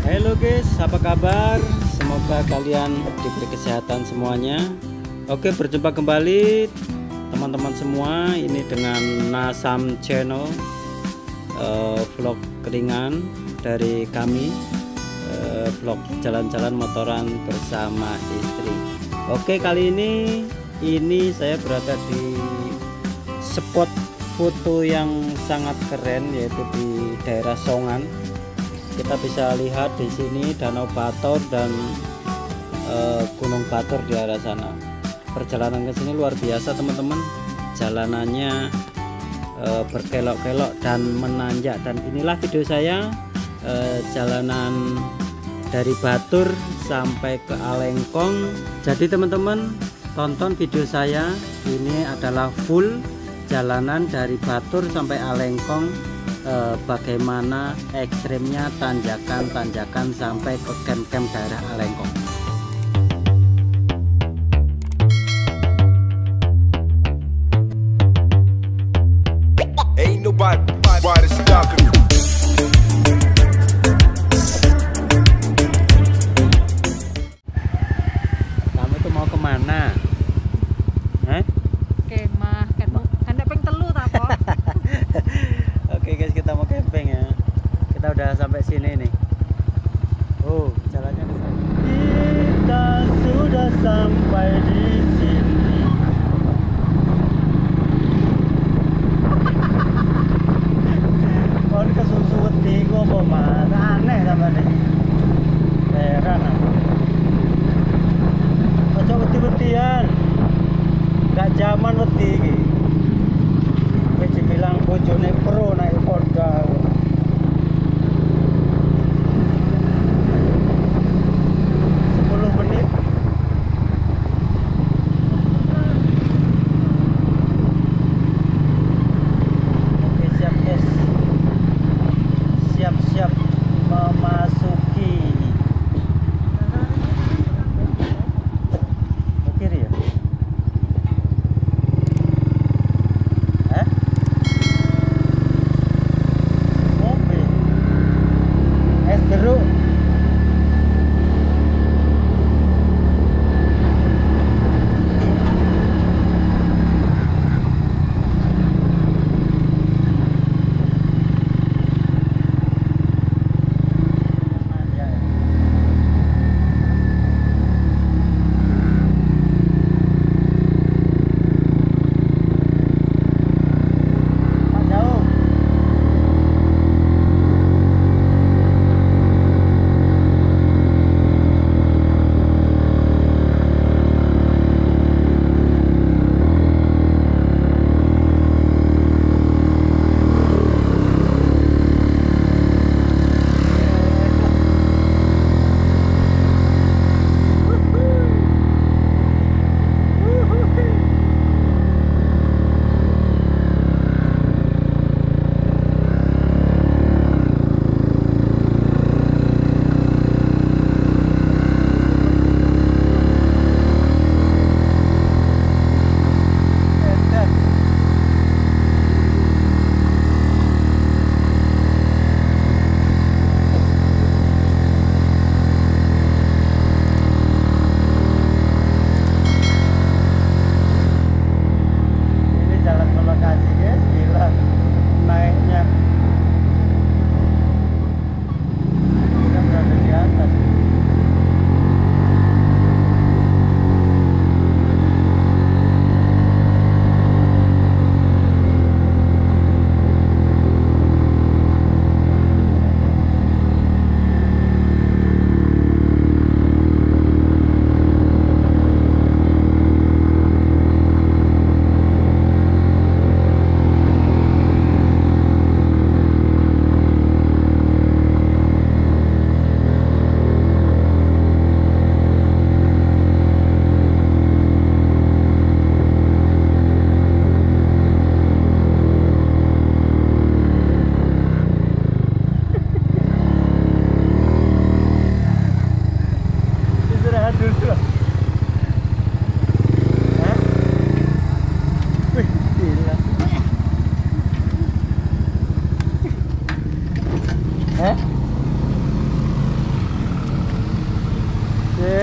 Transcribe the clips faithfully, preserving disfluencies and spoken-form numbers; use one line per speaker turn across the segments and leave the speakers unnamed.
Halo guys, apa kabar? Semoga kalian diberi kesehatan semuanya. Oke, berjumpa kembali teman-teman semua. Ini dengan Nasam Channel, uh, vlog ringan dari kami, uh, vlog jalan-jalan motoran bersama istri. Oke, kali ini ini saya berada di spot foto yang sangat keren, yaitu di daerah Songan. Kita bisa lihat di sini Danau Batur dan e, Gunung Batur di arah sana. Perjalanan ke sini luar biasa teman-teman. Jalanannya e, berkelok-kelok dan menanjak, dan inilah video saya e, jalanan dari Batur sampai ke Alengkong. Jadi teman-teman tonton video saya, ini adalah full jalanan dari Batur sampai Alengkong. Eh, bagaimana ekstrimnya tanjakan-tanjakan sampai ke camp-camp daerah Alengkong.
Ain't nobody stopping me.
Kamu tuh mau kemana? Hah?
Kemah, kan kan peng telu ta apa?
Oke guys, kita mau camping ya. Kita udah sampai sini nih. Oh, jalannya di sana. Kita sudah sampai di sini. Kon kesusu wedi ku apa mas? Aneh sama nih. Heran aku. Ojo wedi-wedian. Gak zaman wedi iki. Wis dibilang bojone pro naik Honda. sepuluh menit. Oke, siap guys. Siap-siap memasuki. Ke kiri ya? Hah? Mobil. Es jeruk.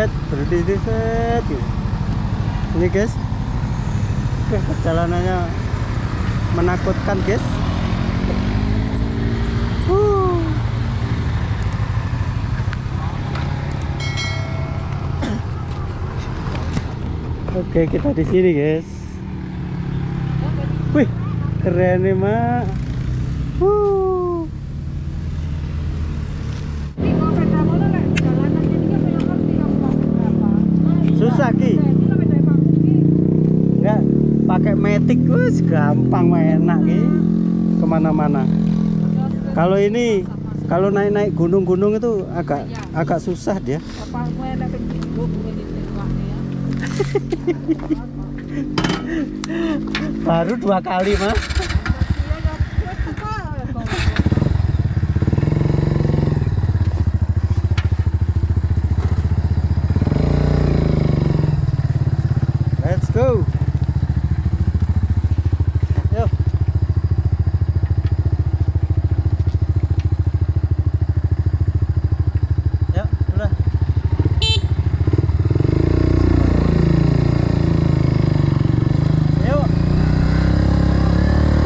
set, berhenti di set. Ini guys, perjalanannya menakutkan guys. Uh. Oke, kita di sini guys. Wih, keren nih mak. Uh.
Ini kalau sepeda motor kayak jalanan jadi kan belok ngerti kamu mau berapa.
Susah Ki.
Ini kan beda bangku Ki.
Enggak pakai matic, wes gampang enak Ki. Kemana-mana. Kalau ini, kalau naik-naik gunung-gunung itu agak agak susah dia.
Apa gue ada penjuru gue di tengahnya ya.
Baru dua kali mas.
Iya ya, gue suka ya kok.
Let's go. Yuk. Yuk, udah. Yuk.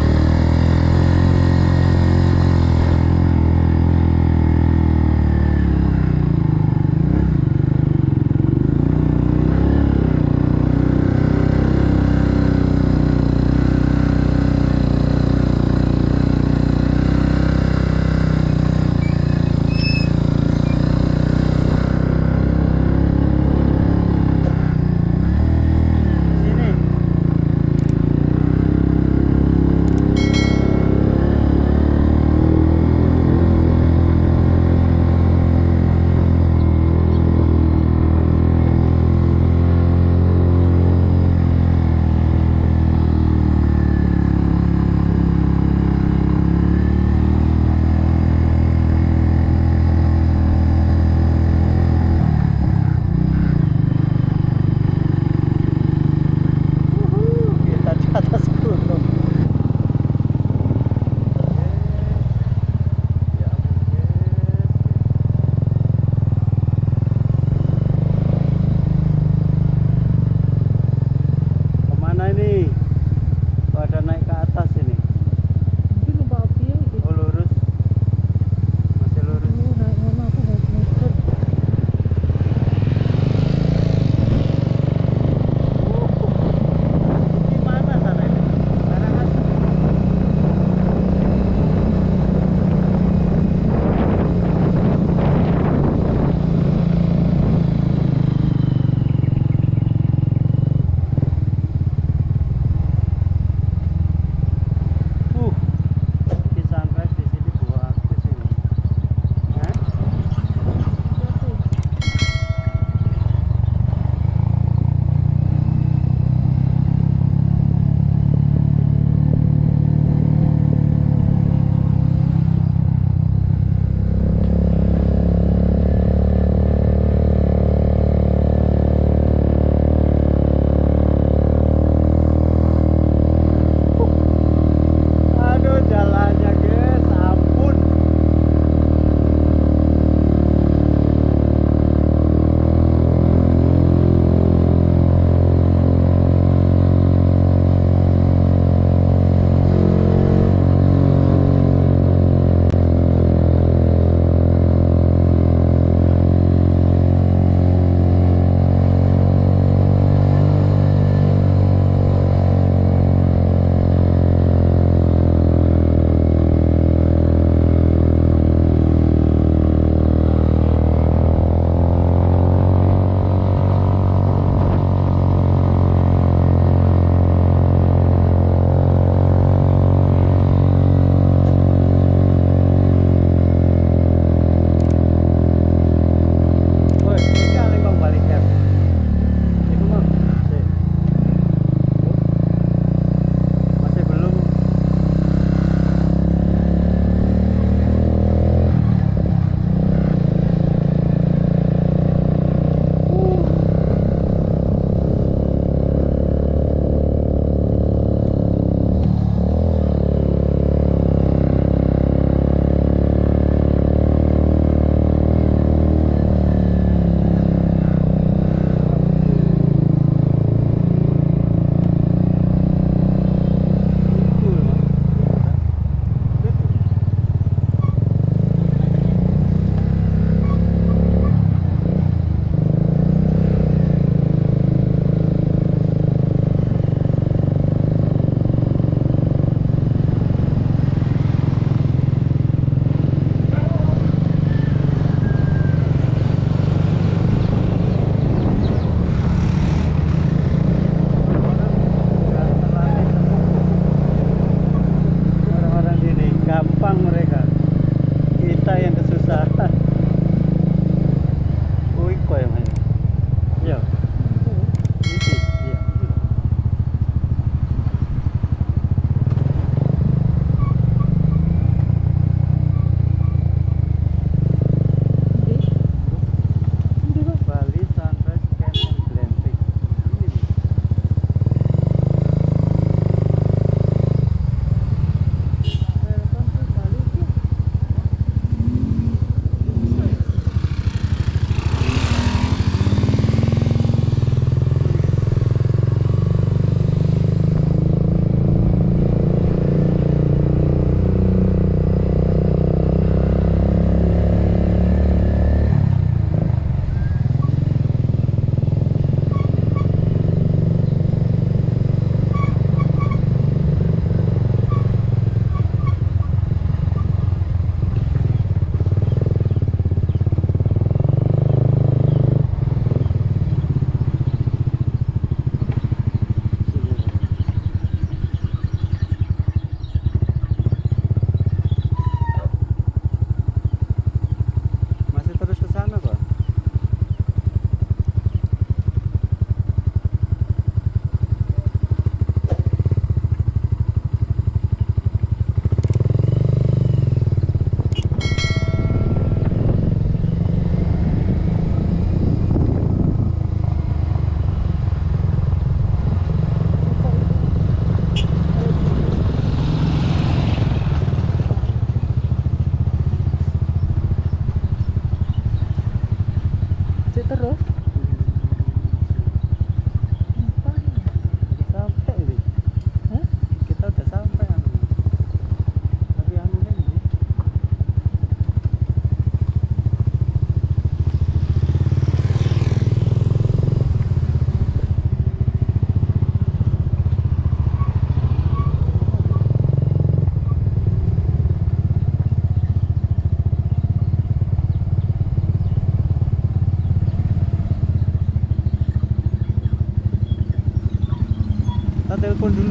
telepon dulu.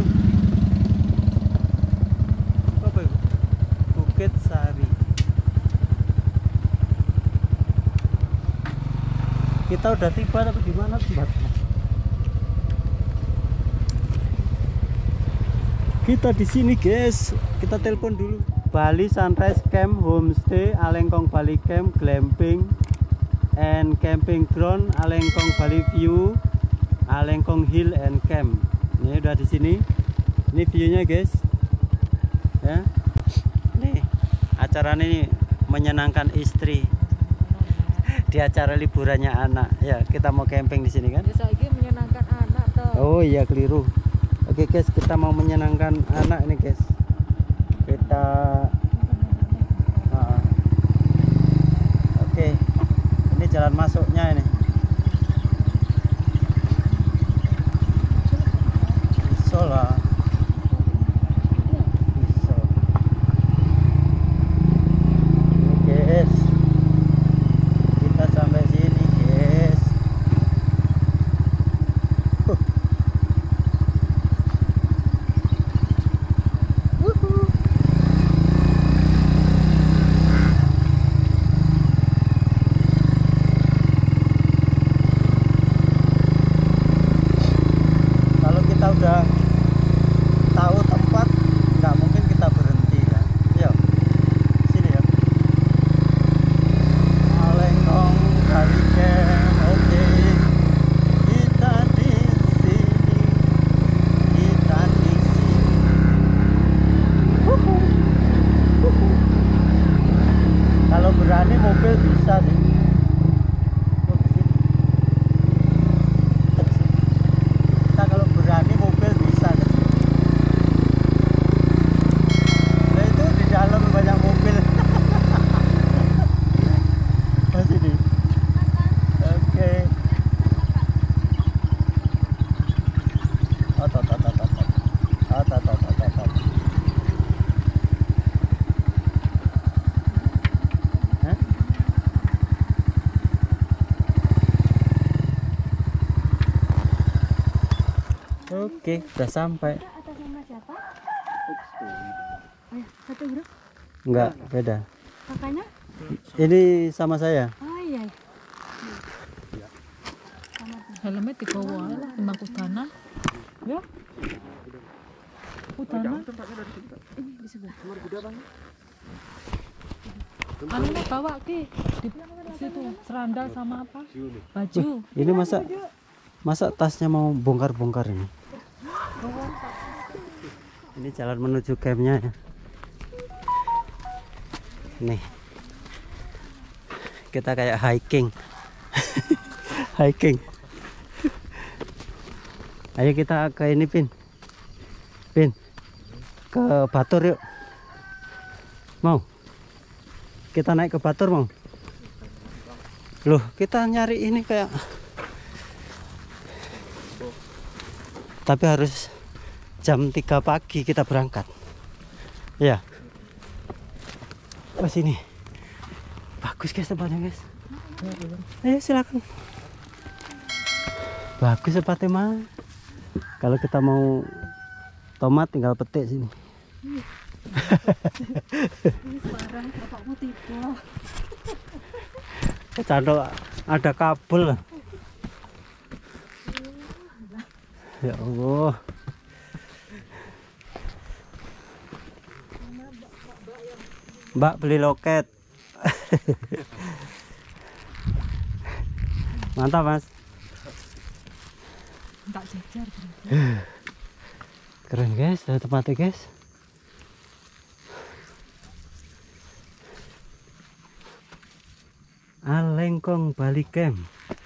Apa itu? Bukit Sari. Kita udah tiba tapi di mana tempatnya? Kita di sini, guys. Kita telepon dulu. Bali Sunrise Camp Homestay, Alengkong Bali Camp, Glamping and Camping Ground, Alengkong Bali View, Alengkong Hill and Camp. Ini udah di sini. Ini view-nya, guys. Ya. Nih, acara ini menyenangkan istri. Di acara liburannya anak. Ya, kita mau camping di sini kan?
Bisa lagi menyenangkan anak tuh.
Oh iya, keliru. Oke, guys, kita mau menyenangkan anak ini, guys. Kita uh, oke, ini jalan masuknya ini. Bisa lah. Bisa. Oke, guys. Kita sampai sini, guys. Huh. Wuhu. Kalau kita udah tahu tempat, nggak mungkin kita berhenti kan? Yo, sini ya. Alengkong Bali Camp, oke. Kita di sini, kita di sini. Wuhu. Wuhu. Kalau berani mobil bisa sih. Oh, ke sini. Kita kalau berani mobil bisa ke sini. Nah, itu di dalam banyak mobil. Ke sini. Oke. Ot, ot, ot, ot, ot, ot. Ot, ot, ot, ot, ot, ot. Hah? Oke, udah sampai.
Atas nama siapa? Eh, satu grup.
Enggak, beda.
Kakaknya?
Ini sama saya.
Oh iya.
Helmnya di bawah lah, timbang kudana. Ya. Kudana.
Ini di sebelah.
Anu nih bawa ki di situ serandal sama apa? Baju.
Ini masa masa tasnya mau bongkar-bongkar ini. Ini jalan menuju campnya ya. Nih. Kita kayak hiking. Hiking. Ayo kita ke ini, Pin. Pin. Ke Batur yuk. Mau? Kita naik ke Batur mau? Loh, kita nyari ini kayak tapi harus jam tiga pagi kita berangkat. Ya. Oh, sini. Bagus, guys, tempatnya, guys. Ayo silakan. Bagus tempatnya mah. Kalau kita mau tomat tinggal petik sini.
Ini sekarang bapakmu tiba.
Kecandol ada kabel. Ya Allah. Mbak beli loket. Mantap, Mas.
Tak jejer.
Keren, guys, ada tempatnya, guys. Alengkong Bali Camp.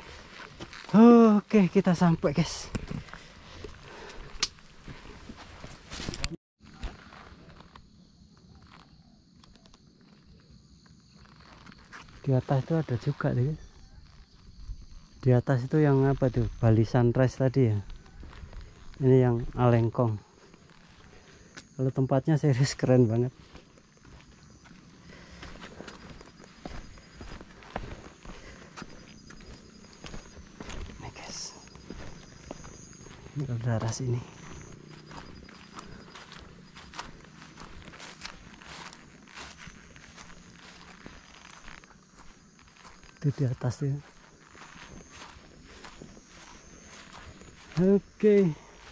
Oke, kita sampai, guys. Di atas itu ada juga deh. Di atas itu yang apa tuh? Bali Sunrise tadi ya. Ini yang Alengkong. Kalau tempatnya serius keren banget. Nih guys. Ini ke daerah sini. Itu di atas ya. Oke.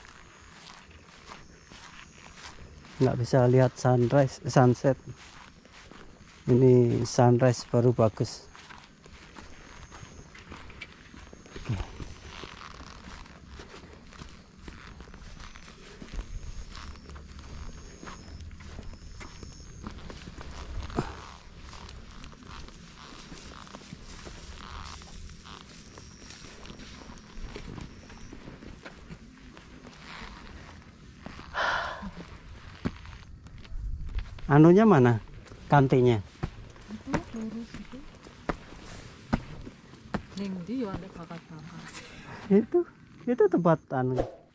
Nggak bisa lihat sunrise, sunset. Ini sunrise baru bagus. Oke. Anunya mana? Kantinya?
Itu lurus itu. Ning ndi yo nek bakat-bakat.
Itu, itu tempat anu.